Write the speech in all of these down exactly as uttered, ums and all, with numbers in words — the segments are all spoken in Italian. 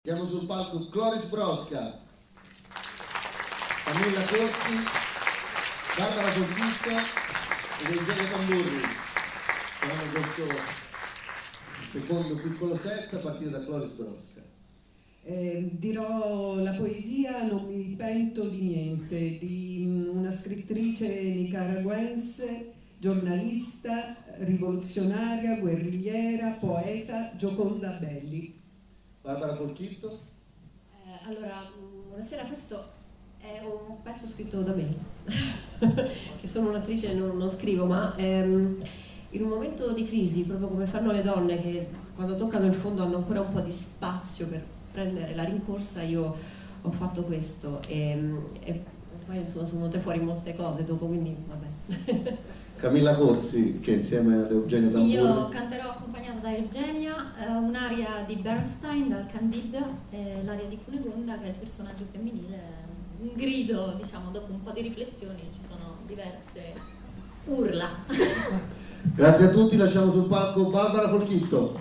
Andiamo sul palco Cloris Brosca, Camilla Corsi, Barbara Folchitto ed Eugenio Tamburri. Faranno questo secondo piccolo set a partire da Cloris Brosca. Eh, dirò la poesia Non mi pento di niente, di una scrittrice nicaraguense, giornalista, rivoluzionaria, guerrigliera, poeta, Gioconda Belli. Barbara Folchitto. Eh, allora, buonasera, questo è un pezzo scritto da me, che sono un'attrice e non, non scrivo, ma ehm, in un momento di crisi, proprio come fanno le donne che quando toccano il fondo hanno ancora un po' di spazio per prendere la rincorsa, io ho fatto questo e, e poi insomma sono venute fuori molte cose dopo, quindi vabbè. Camilla Corsi, che insieme ad Eugenio Tamburri. Sì, io canterò accompagnata da Eugenia eh, un'aria di Bernstein dal Candide, eh, l'aria di Cunegonda, che è il personaggio femminile, un grido, diciamo, dopo un po' di riflessioni ci sono diverse urla. Grazie a tutti, lasciamo sul palco Barbara Folchitto.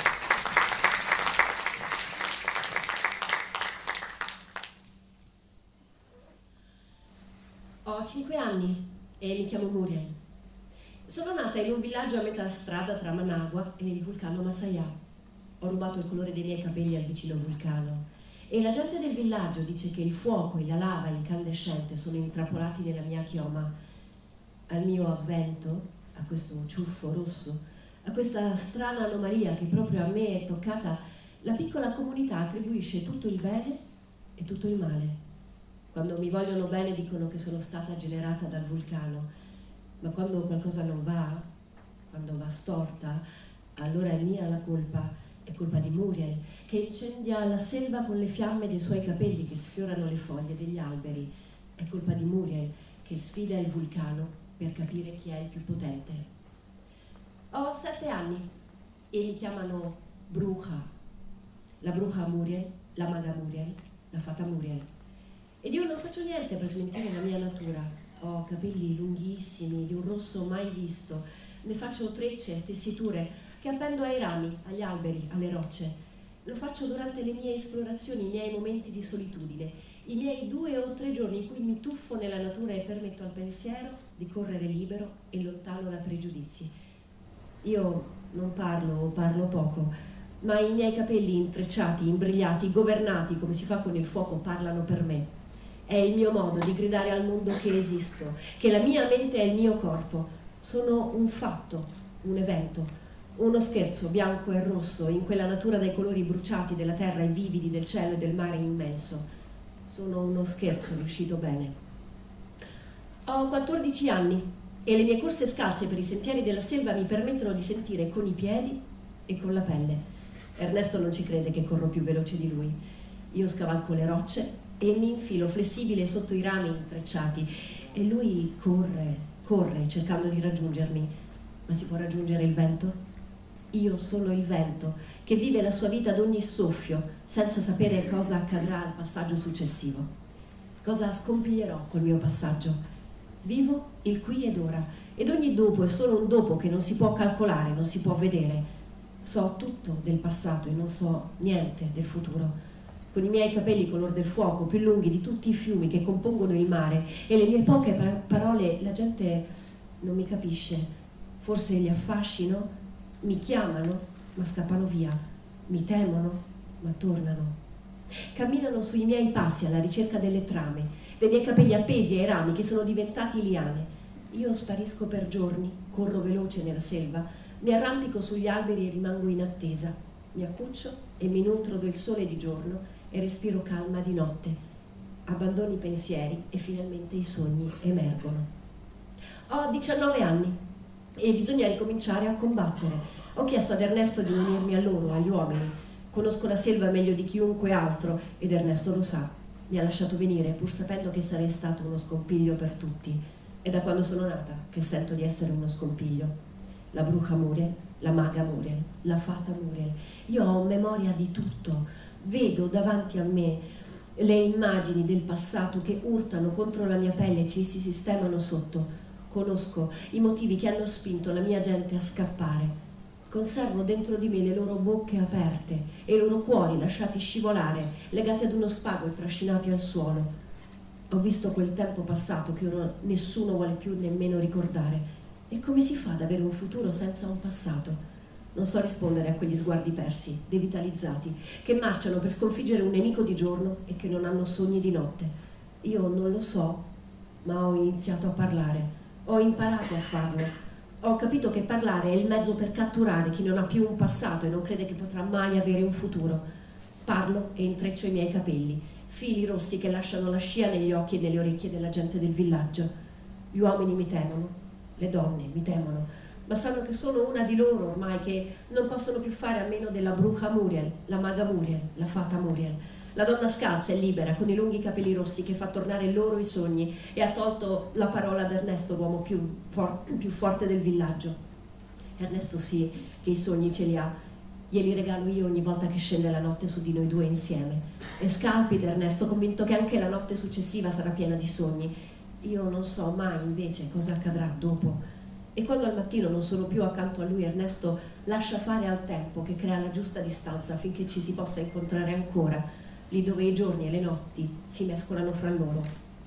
Ho cinque anni e mi chiamo Muriel. Sono nata in un villaggio a metà strada tra Managua e il vulcano Masaya. Ho rubato il colore dei miei capelli al vicino vulcano e la gente del villaggio dice che il fuoco e la lava incandescente sono intrappolati nella mia chioma. Al mio avvento, a questo ciuffo rosso, a questa strana anomalia che proprio a me è toccata, la piccola comunità attribuisce tutto il bene e tutto il male. Quando mi vogliono bene dicono che sono stata generata dal vulcano, ma quando qualcosa non va, quando va storta, allora è mia la colpa, è colpa di Muriel, che incendia la selva con le fiamme dei suoi capelli che sfiorano le foglie degli alberi, è colpa di Muriel che sfida il vulcano per capire chi è il più potente. Ho sette anni e mi chiamano Bruja, la bruja Muriel, la maga Muriel, la fata Muriel. Ed io non faccio niente per smentire la mia natura. Ho capelli lunghissimi, di un rosso mai visto, ne faccio trecce, tessiture che appendo ai rami, agli alberi, alle rocce. Lo faccio durante le mie esplorazioni, i miei momenti di solitudine, i miei due o tre giorni in cui mi tuffo nella natura e permetto al pensiero di correre libero e lontano da pregiudizi. Io non parlo o parlo poco, ma i miei capelli intrecciati, imbrigliati, governati come si fa con il fuoco parlano per me. È il mio modo di gridare al mondo che esisto, che la mia mente è il mio corpo. Sono un fatto, un evento, uno scherzo bianco e rosso in quella natura dai colori bruciati della terra e vividi del cielo e del mare immenso. Sono uno scherzo riuscito bene. Ho quattordici anni e le mie corse scalze per i sentieri della selva mi permettono di sentire con i piedi e con la pelle. Ernesto non ci crede che corro più veloce di lui. Io scavalco le rocce e mi infilo flessibile sotto i rami intrecciati e lui corre, corre cercando di raggiungermi. Ma si può raggiungere il vento? Io sono il vento che vive la sua vita ad ogni soffio senza sapere cosa accadrà al passaggio successivo, cosa scompiglierò col mio passaggio. Vivo il qui ed ora ed ogni dopo è solo un dopo che non si può calcolare, non si può vedere. So tutto del passato e non so niente del futuro. Con i miei capelli color del fuoco, più lunghi di tutti i fiumi che compongono il mare, e le mie poche par- parole, la gente non mi capisce. Forse li affascino, mi chiamano, ma scappano via. Mi temono, ma tornano. Camminano sui miei passi alla ricerca delle trame, dei miei capelli appesi ai rami che sono diventati liane. Io sparisco per giorni, corro veloce nella selva, mi arrampico sugli alberi e rimango in attesa. Mi accuccio e mi nutro del sole di giorno e respiro calma di notte. Abbandono i pensieri e finalmente i sogni emergono. Ho diciannove anni e bisogna ricominciare a combattere. Ho chiesto ad Ernesto di unirmi a loro, agli uomini. Conosco la selva meglio di chiunque altro ed Ernesto lo sa. Mi ha lasciato venire pur sapendo che sarei stato uno scompiglio per tutti. È da quando sono nata che sento di essere uno scompiglio. La bruja Muriel, la maga Muriel, la fata Muriel. Io ho memoria di tutto. Vedo davanti a me le immagini del passato che urtano contro la mia pelle e ci si sistemano sotto. Conosco i motivi che hanno spinto la mia gente a scappare. Conservo dentro di me le loro bocche aperte e i loro cuori lasciati scivolare, legati ad uno spago e trascinati al suolo. Ho visto quel tempo passato che ora nessuno vuole più nemmeno ricordare. E come si fa ad avere un futuro senza un passato? Non so rispondere a quegli sguardi persi, devitalizzati, che marciano per sconfiggere un nemico di giorno e che non hanno sogni di notte. Io non lo so, ma ho iniziato a parlare. Ho imparato a farlo. Ho capito che parlare è il mezzo per catturare chi non ha più un passato e non crede che potrà mai avere un futuro. Parlo e intreccio i miei capelli, fili rossi che lasciano la scia negli occhi e nelle orecchie della gente del villaggio. Gli uomini mi temono, le donne mi temono, ma sanno che sono una di loro ormai, che non possono più fare a meno della bruja Muriel, la maga Muriel, la fata Muriel. La donna scalza e libera, con i lunghi capelli rossi, che fa tornare loro i sogni e ha tolto la parola ad Ernesto, l'uomo più, for- più forte del villaggio. Ernesto sì, che i sogni ce li ha. Glieli regalo io ogni volta che scende la notte su di noi due insieme. E scalpita Ernesto, convinto che anche la notte successiva sarà piena di sogni. Io non so mai invece cosa accadrà dopo. E quando al mattino non sono più accanto a lui, Ernesto lascia fare al tempo che crea la giusta distanza affinché ci si possa incontrare ancora, lì dove i giorni e le notti si mescolano fra loro.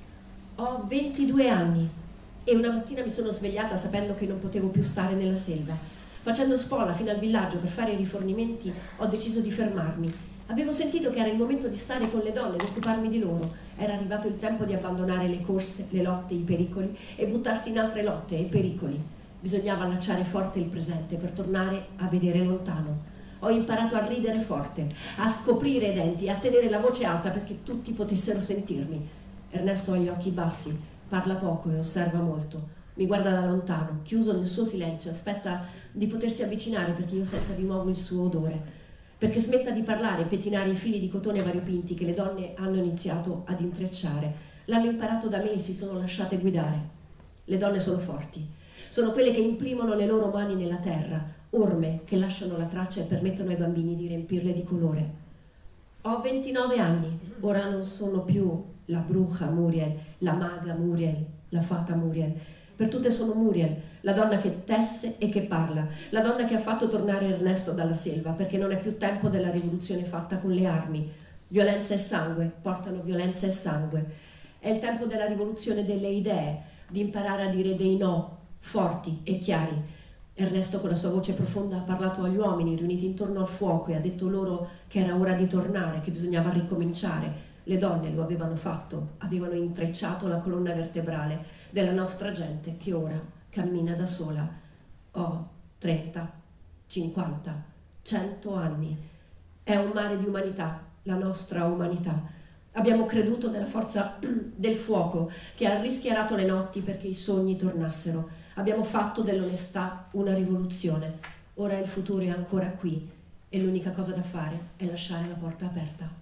Ho ventidue anni e una mattina mi sono svegliata sapendo che non potevo più stare nella selva. Facendo spola fino al villaggio per fare i rifornimenti, ho deciso di fermarmi. Avevo sentito che era il momento di stare con le donne, di occuparmi di loro. Era arrivato il tempo di abbandonare le corse, le lotte, i pericoli e buttarsi in altre lotte e pericoli. Bisognava allacciare forte il presente per tornare a vedere lontano. Ho imparato a ridere forte, a scoprire i denti, a tenere la voce alta perché tutti potessero sentirmi. Ernesto ha gli occhi bassi, parla poco e osserva molto. Mi guarda da lontano, chiuso nel suo silenzio, aspetta di potersi avvicinare perché io senta di nuovo il suo odore, perché smetta di parlare e pettinare i fili di cotone variopinti che le donne hanno iniziato ad intrecciare. L'hanno imparato da me e si sono lasciate guidare. Le donne sono forti, sono quelle che imprimono le loro mani nella terra, orme che lasciano la traccia e permettono ai bambini di riempirle di colore. Ho ventinove anni, ora non sono più la bruja Muriel, la maga Muriel, la fata Muriel. Per tutte sono Muriel, la donna che tesse e che parla, la donna che ha fatto tornare Ernesto dalla selva, perché non è più tempo della rivoluzione fatta con le armi. Violenza e sangue portano violenza e sangue. È il tempo della rivoluzione delle idee, di imparare a dire dei no, forti e chiari. Ernesto con la sua voce profonda ha parlato agli uomini riuniti intorno al fuoco e ha detto loro che era ora di tornare, che bisognava ricominciare. Le donne lo avevano fatto, avevano intrecciato la colonna vertebrale della nostra gente che ora cammina da sola. Ho trenta, cinquanta, cento anni. È un mare di umanità, la nostra umanità. Abbiamo creduto nella forza del fuoco che ha rischiarato le notti perché i sogni tornassero. Abbiamo fatto dell'onestà una rivoluzione. Ora il futuro è ancora qui e l'unica cosa da fare è lasciare la porta aperta.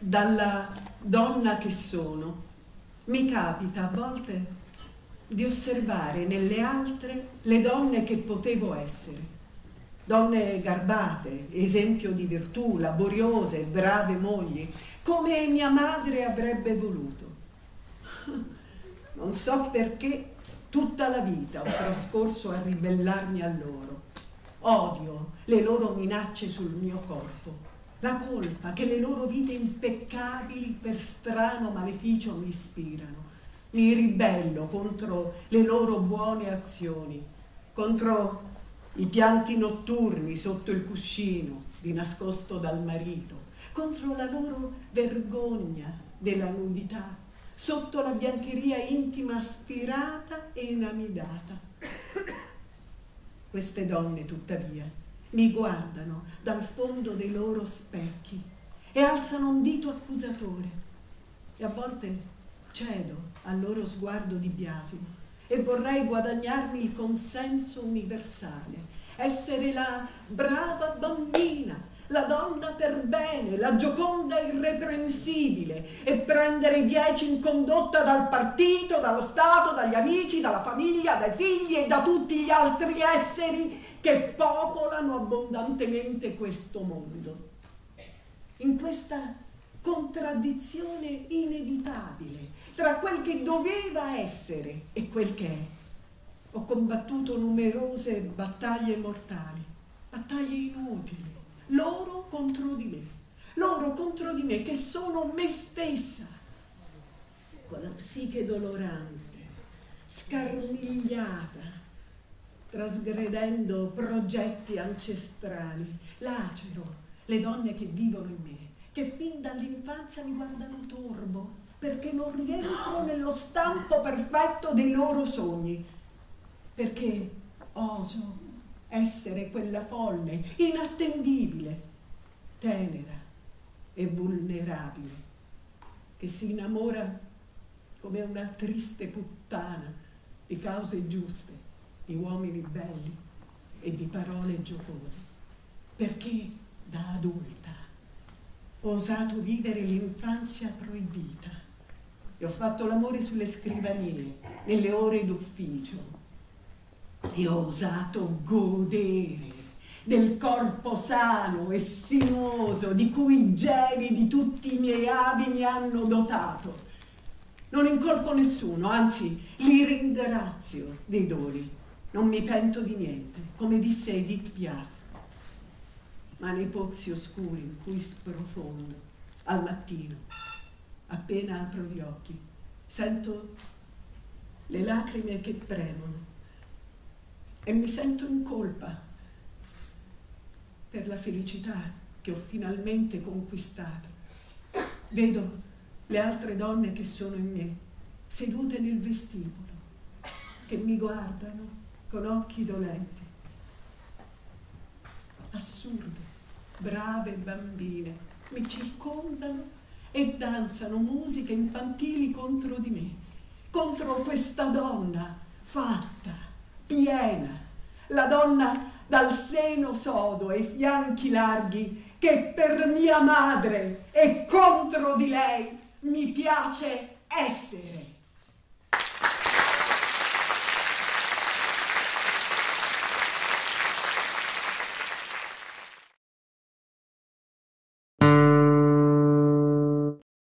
dalla donna che sono, mi capita a volte di osservare nelle altre le donne che potevo essere. Donne garbate, esempio di virtù, laboriose, brave mogli, come mia madre avrebbe voluto. Non so perché tutta la vita ho trascorso a ribellarmi a loro. Odio le loro minacce sul mio corpo, la colpa che le loro vite impeccabili per strano maleficio mi ispirano. Mi ribello contro le loro buone azioni, contro i pianti notturni sotto il cuscino, di nascosto dal marito, contro la loro vergogna della nudità, sotto la biancheria intima stirata e inamidata. Queste donne, tuttavia, mi guardano dal fondo dei loro specchi e alzano un dito accusatore, e a volte cedo al loro sguardo di biasimo e vorrei guadagnarmi il consenso universale, essere la brava bambina, la donna per bene, la gioconda irreprensibile, e prendere dieci in condotta dal partito, dallo Stato, dagli amici, dalla famiglia, dai figli e da tutti gli altri esseri che popolano abbondantemente questo mondo. In questa contraddizione inevitabile tra quel che doveva essere e quel che è, ho combattuto numerose battaglie mortali, battaglie inutili, loro contro di me, loro contro di me che sono me stessa, con la psiche dolorante, scarmigliata, trasgredendo progetti ancestrali. Lacero le donne che vivono in me, che fin dall'infanzia mi guardano torvo, perché non rientro nello stampo perfetto dei loro sogni, perché oso essere quella folle, inattendibile, tenera e vulnerabile, che si innamora come una triste puttana di cause giuste, di uomini belli e di parole giocose, perché da adulta ho osato vivere l'infanzia proibita e ho fatto l'amore sulle scrivanie, nelle ore d'ufficio, e ho osato godere del corpo sano e sinuoso di cui i geni di tutti i miei avi mi hanno dotato. Non incolpo nessuno, anzi li ringrazio dei doni, non mi pento di niente, come disse Edith Piaf. Ma nei pozzi oscuri in cui sprofondo al mattino, appena apro gli occhi, sento le lacrime che premono e mi sento in colpa per la felicità che ho finalmente conquistato. Vedo le altre donne che sono in me, sedute nel vestibolo, che mi guardano con occhi dolenti. Assurde, brave bambine, mi circondano e danzano musiche infantili contro di me, contro questa donna fatta, piena, la donna dal seno sodo e i fianchi larghi, che per mia madre e contro di lei mi piace essere.